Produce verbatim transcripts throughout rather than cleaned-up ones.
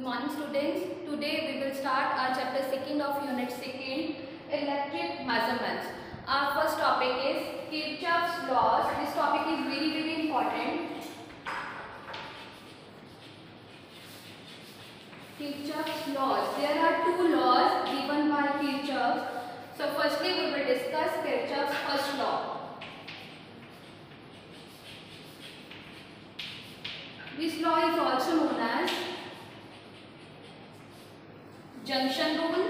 morning students. Today we will start our chapter second of unit second, electric measurements. Our first topic is Kirchhoff's laws. This topic is very very important. Kirchhoff's laws. There are two laws given by Kirchhoff. So firstly we will discuss Kirchhoff's first law. This law is also known as junction rule,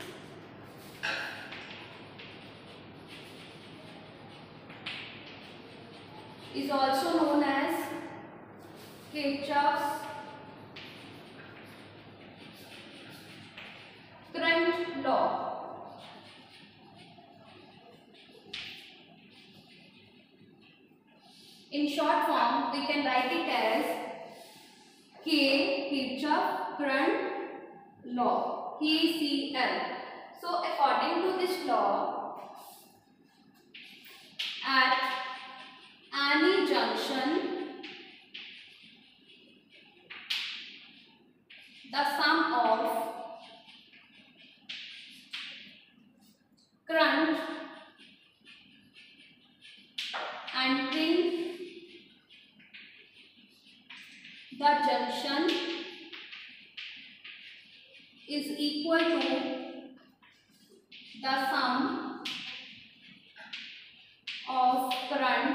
is also known as Kirchhoff's current law. In short form, we can write it as K Kirchhoff current law, K C L. So according to this law, at any junction, the sum of current entering the junction is equal to the sum of current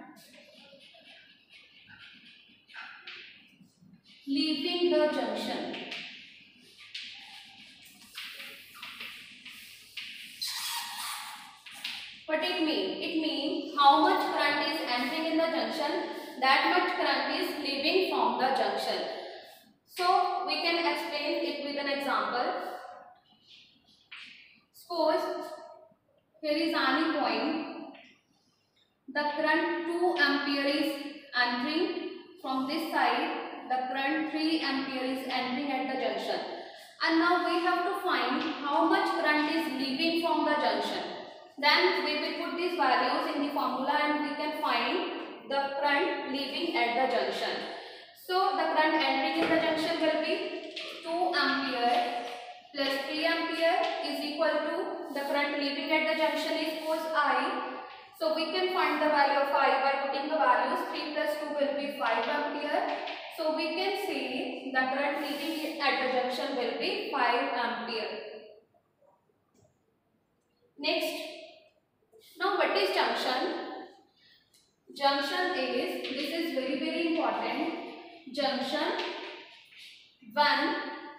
leaving the junction. What it means? It means how much current is entering in the junction, that much current is leaving from the junction. So we can explain it with an example. Suppose here is any point, the current two ampere is entering from this side, the current three ampere is entering at the junction, and now we have to find how much current is leaving from the junction. Then we will put these values in the formula and we can find the current leaving at the junction. So the current entering in the junction will be two ampere plus three ampere is equal to the current leaving at the junction is suppose I. So we can find the value of I by putting the values. Three plus two will be five ampere. So we can say the current leaving at the junction will be five ampere. Next, now what is junction? Junction is, this is very very important. Junction when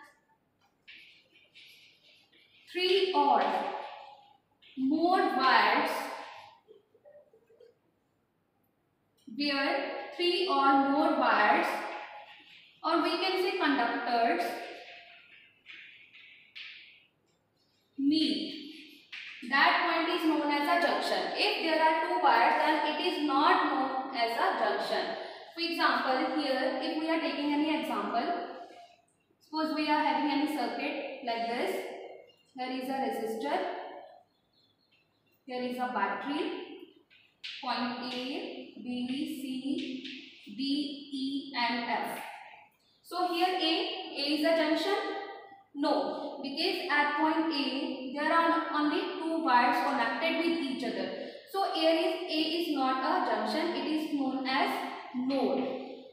three or more wires, where three or more wires, or we can say conductors, meet. That point is known as a junction. If there are two wires, then it is not known as a junction. For example, here if we are taking any example, suppose we are having any circuit like this. Here is a resistor, here is a battery, point A, B, C, D, E and F. So here A, A is a junction? No, because at point A there are only two wires connected with each other. So here is A is not a junction, it is known as node.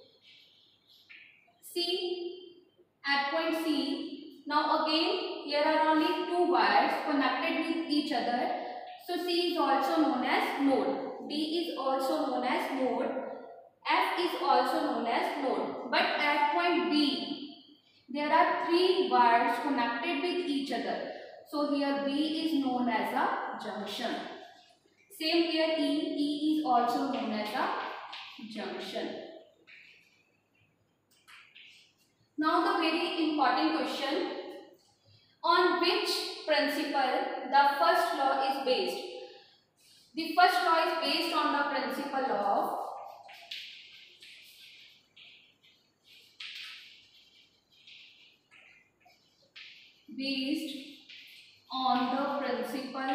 C, at point C, now again here are only two wires connected with each other. So C is also known as node. D is also known as node. F is also known as node. But at point B, there are three wires connected with each other. So here B is known as a junction. Same here E. E is also known as a junction. Now the very important question, on which principle the first law is based? The first law is based on the principle of based on the principle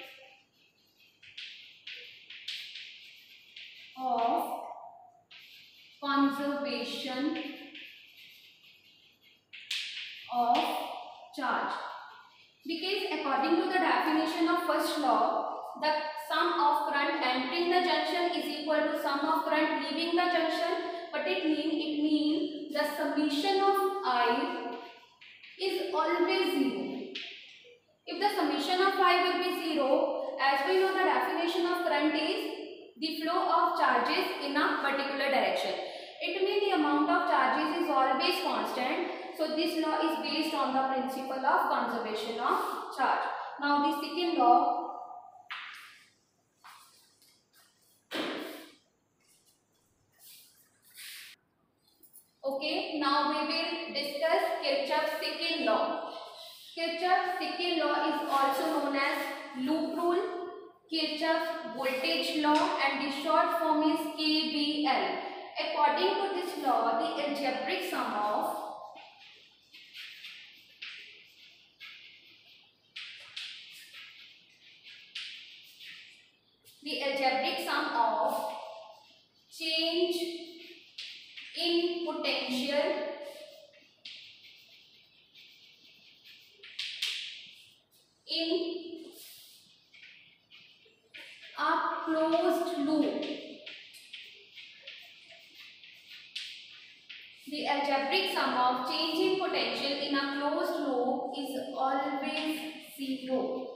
of conservation of charge. Because according to the definition of first law, the sum of current entering the junction is equal to sum of current leaving the junction. But it mean it mean the summation of I is always zero. If the summation of I will be zero, as we know the definition of current is the flow of charges in a particular direction. It means the amount of charges is always constant. So this law is based on the principle of conservation of charge. Now the second law, okay, now we will discuss Kirchhoff's second law. Kirchhoff's second law is also known as loop rule, Kirchhoff's voltage law, and the short form is K V L. According to this law, the algebraic sum of the algebraic sum of change in potential in a closed loop. The algebraic sum of change in potential in a closed loop is always zero.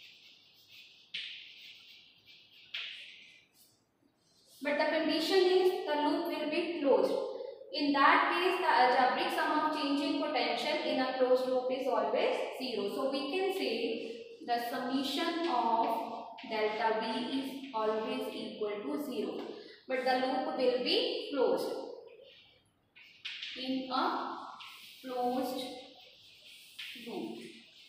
But the condition is the loop will be closed. In that case, the algebraic sum of change in potential in a closed loop is always zero. So we can say the summation of delta V is always equal to zero. But the loop will be closed in a closed loop.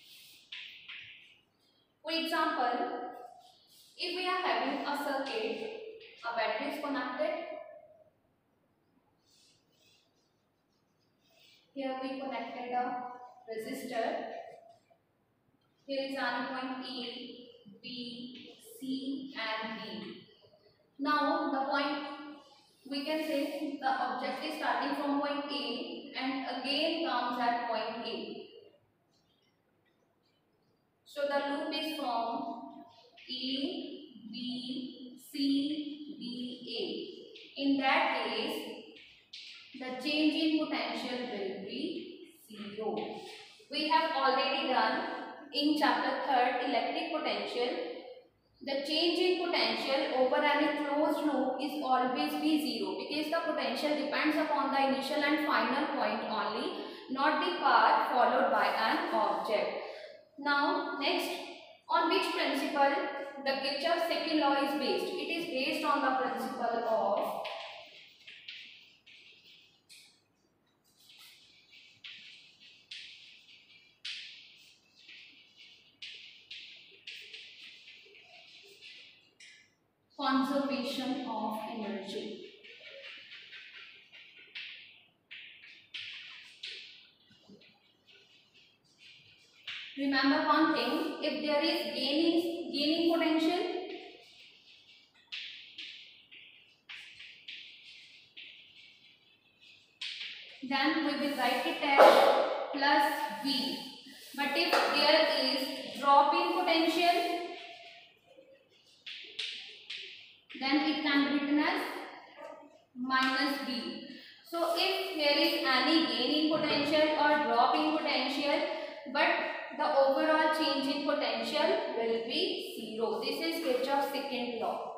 For example, if we are having a circuit, a battery is connected. Here we connected a resistor. Here is an point A, B, C and D. Now the point, we can say the object is starting from point A and again comes at point A. So the loop is from A, B, C, D, A. In that case, the change in potential will be zero. We have already done in chapter third electric potential. The change in potential over any closed loop is always be zero because the potential depends upon the initial and final point only, not the path followed by an object. Now next, on which principle the Kirchhoff's second law is based? It is based on the principle of conservation of energy. Remember one thing, if there is gaining, gaining potential, then we will write it as plus V. But if there is drop in potential, then it can be written as minus V. So if there is any gain in potential or drop in potential, but the overall change in potential will be zero. This is Kirchhoff's second law.